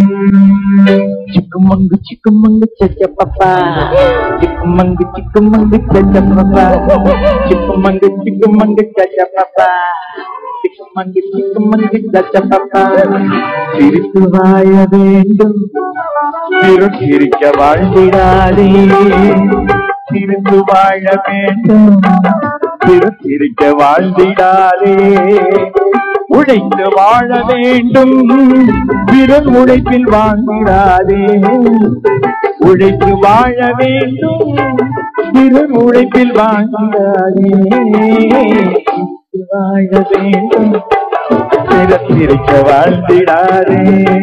Chickamangu, chacha papa. Chickamangu, chacha papa. Chickamangu, chacha papa. Chickamangu, chacha papa. சிரித்து வாழ வேண்டும் சிரிக்க வாழ்ந்திடாதே. சிரித்து வாழ வேண்டும் சிரிக்க வாழ்ந்திடாதே. உழைத்து வாழ வேண்டும் பிறர் உழைப்பில் வாழ்ந்திடாதே. உழைத்து வாழ வேண்டும் பிறர் உழைப்பில் வாழ்ந்திடாதே. வாழ வேண்டும் பிறர் சிரிக்க வாழ்ந்திடாதே.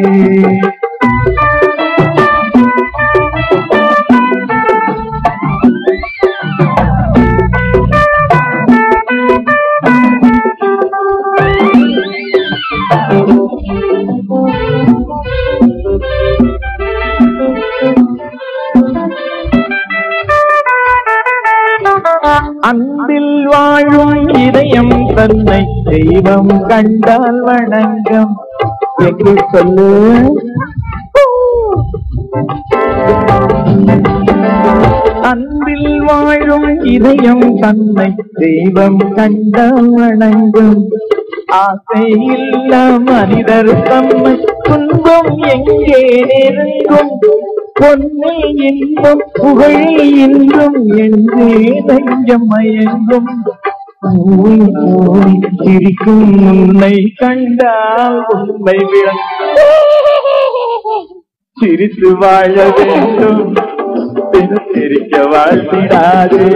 அன்பில் வாழும் இதயம் தன்னை தெய்வம் கண்டால் வணங்கும் என்று சொல்லு. அன்பில் வாழும் இதயம் தன்னை தெய்வம் கண்டால் வணங்கும். ஆசை இல்ல மனிதர் தம்மை துன்பம் எங்கே நெருங்கும். பொன்னில் இன்பம் புகழில் இன்பம் என்றே நெஞ்சம் மயங்கும். சிரிக்கும் உன்னை கண்டால் உண்மை விளங்கும். சிரித்து வாழ வேண்டும் சிரிக்க வாழ்த்திடாதே.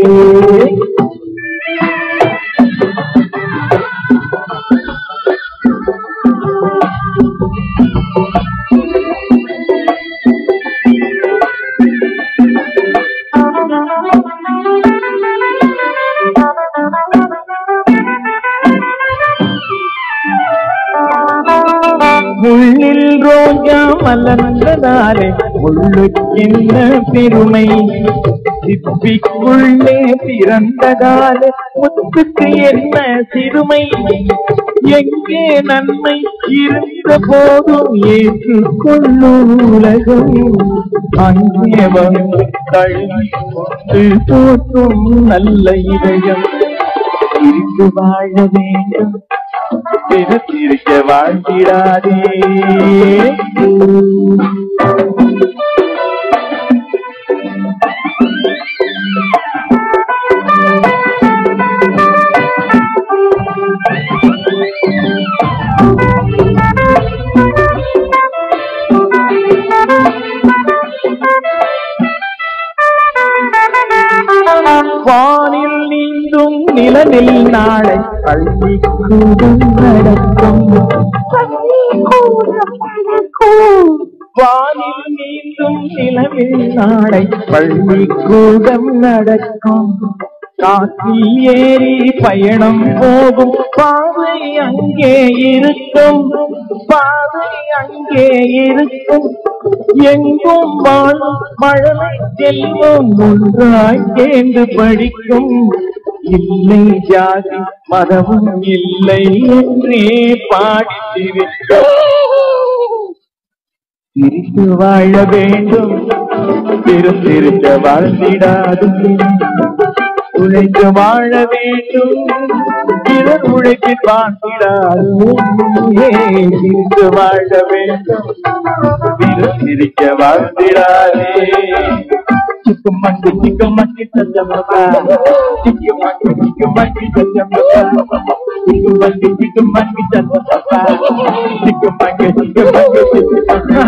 முள்ளில் ரோஜா மலர்ந்ததாலே முள்ளுக்கின்ற பெருமை. சிப்பிக்குள்ளே பிறந்ததாலே முத்துக்கு என்ன சிறுமை. எங்கே நன்மை இருந்த போதும் ஏற்றுக்கொள்ளும் உலகம். அங்கே வந்து கழுவி கொண்டு போற்றும் நல்ல இதயம். இருந்து வாழ வேண்டும் சிரிக்க வாழ்ந்திடாதே. வானில் நீந்தும் நிலவில் நாளை பள்ளிக்கூடம் நடக்கும். வானில் நீந்தும் நிலவில் நாளை பள்ளிக்கூடம் நடக்கும். காற்றில் ஏறி பயணம் போகும் பாதை அங்கே இருக்கும். பாதை அங்கே இருக்கும். எங்கும் வாழும் மழலை செல்வம் ஒன்றாய் சேர்ந்து படிக்கும். இல்லை ஜாதி மதமும் இல்லை என்றே பாடித்திருக்கும். சிரித்து வாழ வேண்டும் சிரிக்க வாழ்ந்திடாது. உழைத்து வாழ வேண்டும் பிறர் உழைப்பில் வாழ்ந்திடாது. சிரித்து வாழ வேண்டும் பிறர் சிரிக்க வாழ்ந்திடாதே. Chickamangu, chacha papa. Chickamangu, chacha papa. Chickamangu, chacha papa. Chickamangu, chacha papa.